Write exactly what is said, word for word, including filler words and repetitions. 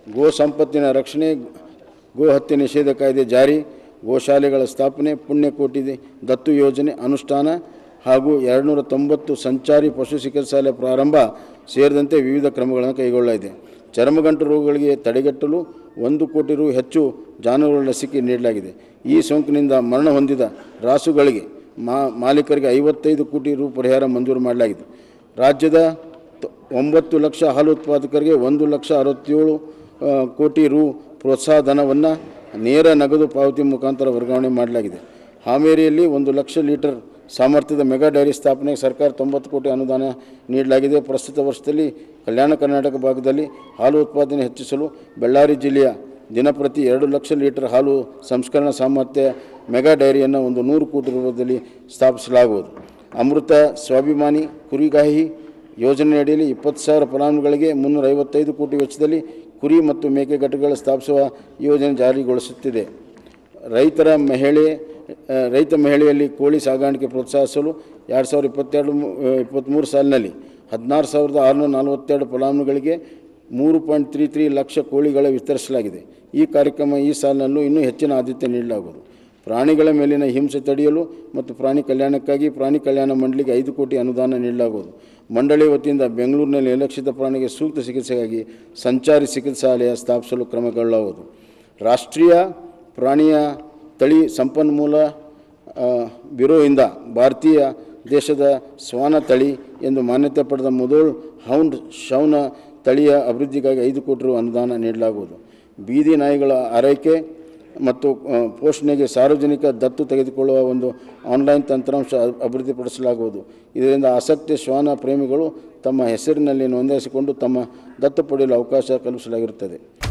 ಗೋ ಸಂಪತ್ತಿನ ರಕ್ಷಣೆ, ಗೋ ಹತ್ಯೆ ನಿಷೇಧ ಕಾಯ್ದೆ ಜಾರಿ, ಗೋಶಾಲೆಗಳ ಸ್ಥಾಪನೆ, ಪುಣ್ಯಕೋಟಿ ದತ್ತು ಯೋಜನೆ ಅನುಷ್ಠಾನ ಹಾಗೂ ಎರಡುನೂರ ತೊಂಬತ್ತು ಸಂಚಾರಿ ಪಶು ಚಿಕಿತ್ಸಾಲಯ ಪ್ರಾರಂಭ ಸೇರಿದಂತೆ ವಿವಿಧ ಕ್ರಮಗಳನ್ನು ಕೈಗೊಳ್ಳಲಾಗಿದೆ. ಚರ್ಮಗಂಟು ರೋಗಗಳಿಗೆ ತಡೆಗಟ್ಟಲು ಒಂದು ಕೋಟಿ ರು ಹೆಚ್ಚು ಜಾನುವಾರುಗಳ ಲಸಿಕೆ ನೀಡಲಾಗಿದೆ. ಈ ಸೋಂಕಿನಿಂದ ಮರಣ ಹೊಂದಿದ ರಾಸುಗಳಿಗೆ ಮಾ ಮಾಲೀಕರಿಗೆ ಐವತ್ತೈದು ಕೋಟಿ ರು ಪರಿಹಾರ ಮಂಜೂರು ಮಾಡಲಾಗಿದೆ. ರಾಜ್ಯದ ಒಂಬತ್ತು ಲಕ್ಷ ಹಾಲು ಉತ್ಪಾದಕರಿಗೆ ಒಂದು ಲಕ್ಷ ಅರವತ್ತೇಳು ಕೋಟಿ ರು ಪ್ರೋತ್ಸಾಹ ಧನವನ್ನು ನೇರ ನಗದು ಪಾವತಿ ಮುಖಾಂತರ ವರ್ಗಾವಣೆ ಮಾಡಲಾಗಿದೆ. ಹಾವೇರಿಯಲ್ಲಿ ಒಂದು ಲಕ್ಷ ಲೀಟರ್ ಸಾಮರ್ಥ್ಯದ ಮೆಗಾ ಡೈರಿ ಸ್ಥಾಪನೆಗೆ ಸರ್ಕಾರ ತೊಂಬತ್ತು ಕೋಟಿ ಅನುದಾನ ನೀಡಲಾಗಿದೆ. ಪ್ರಸ್ತುತ ವರ್ಷದಲ್ಲಿ ಕಲ್ಯಾಣ ಕರ್ನಾಟಕ ಭಾಗದಲ್ಲಿ ಹಾಲು ಉತ್ಪಾದನೆ ಹೆಚ್ಚಿಸಲು ಬಳ್ಳಾರಿ ಜಿಲ್ಲೆಯ ದಿನಪ್ರತಿ ಎರಡು ಲಕ್ಷ ಲೀಟರ್ ಹಾಲು ಸಂಸ್ಕರಣಾ ಸಾಮರ್ಥ್ಯ ಮೆಗಾ ಡೈರಿಯನ್ನು ಒಂದು ನೂರು ಕೋಟಿ ರೂಪಾಯಿಯಲ್ಲಿ ಸ್ಥಾಪಿಸಲಾಗುವುದು. ಅಮೃತ ಸ್ವಾಭಿಮಾನಿ ಕುರಿಗಾಹಿ ಯೋಜನೆಯಡಿಯಲ್ಲಿ ಇಪ್ಪತ್ತು ಸಾವಿರ ಫಲಾನುಭವಿಗಳಿಗೆ ಮುನ್ನೂರ ಐವತ್ತೈದು ಕೋಟಿ ವೆಚ್ಚದಲ್ಲಿ ಕುರಿ ಮತ್ತು ಮೇಕೆ ಘಟಕಗಳು ಸ್ಥಾಪಿಸುವ ಯೋಜನೆ ಜಾರಿಗೊಳಿಸುತ್ತಿದೆ. ರೈತರ ಮಹಿಳೆ ರೈತ ಮಹಿಳೆಯಲ್ಲಿ ಕೋಳಿ ಸಾಗಾಣಿಕೆ ಪ್ರೋತ್ಸಾಹಿಸಲು ಎರಡು ಸಾವಿರದ ಇಪ್ಪತ್ತೆರಡು ಇಪ್ಪತ್ತ್ಮೂರು ಸಾಲಿನಲ್ಲಿ ಹದಿನಾರು ಸಾವಿರದ ಆರುನೂರ ನಲವತ್ತೆರಡು ಫಲಾನುಭವಿಗಳಿಗೆ ಮೂರು ಪಾಯಿಂಟ್ ತ್ರೀ ತ್ರೀ ಲಕ್ಷ ಕೋಳಿಗಳ ವಿತರಿಸಲಾಗಿದೆ. ಈ ಕಾರ್ಯಕ್ರಮ ಈ ಸಾಲಿನಲ್ಲೂ ಇನ್ನೂ ಹೆಚ್ಚಿನ ಆದ್ಯತೆ ನೀಡಲಾಗುವುದು. ಪ್ರಾಣಿಗಳ ಮೇಲಿನ ಹಿಂಸೆ ತಡೆಯಲು ಮತ್ತು ಪ್ರಾಣಿ ಕಲ್ಯಾಣಕ್ಕಾಗಿ ಪ್ರಾಣಿ ಕಲ್ಯಾಣ ಮಂಡಳಿಗೆ ಐದು ಕೋಟಿ ಅನುದಾನ ನೀಡಲಾಗುವುದು. ಮಂಡಳಿ ವತಿಯಿಂದ ಬೆಂಗಳೂರಿನಲ್ಲಿ ನಿರ್ಲಕ್ಷಿತ ಪ್ರಾಣಿಗೆ ಸೂಕ್ತ ಚಿಕಿತ್ಸೆಗಾಗಿ ಸಂಚಾರಿ ಚಿಕಿತ್ಸಾಲಯ ಸ್ಥಾಪಿಸಲು ಕ್ರಮಗೊಳ್ಳಲಾಗುವುದು. ರಾಷ್ಟ್ರೀಯ ಪ್ರಾಣಿಯ ತಳಿ ಸಂಪನ್ಮೂಲ ಬ್ಯೂರೋಯಿಂದ ಭಾರತೀಯ ದೇಶದ ಶ್ವಾನ ತಳಿ ಎಂದು ಮಾನ್ಯತೆ ಪಡೆದ ಮುಧೋಳ್ ಹೌಂಡ್ ಶೌನ ತಳಿಯ ಅಭಿವೃದ್ಧಿಗಾಗಿ ಐದು ಕೋಟಿ ರು ಅನುದಾನ ನೀಡಲಾಗುವುದು. ಬೀದಿ ನಾಯಿಗಳ ಆರೈಕೆ ಮತ್ತು ಪೋಷಣೆಗೆ ಸಾರ್ವಜನಿಕ ದತ್ತು ತೆಗೆದುಕೊಳ್ಳುವ ಒಂದು ಆನ್ಲೈನ್ ತಂತ್ರಾಂಶ ಅಭಿವೃದ್ಧಿಪಡಿಸಲಾಗುವುದು. ಇದರಿಂದ ಆಸಕ್ತಿ ಶ್ವಾನ ಪ್ರೇಮಿಗಳು ತಮ್ಮ ಹೆಸರಿನಲ್ಲಿ ನೋಂದಾಯಿಸಿಕೊಂಡು ತಮ್ಮ ದತ್ತು ಪಡೆಯಲು ಅವಕಾಶ ಕಲ್ಪಿಸಲಾಗಿರುತ್ತದೆ.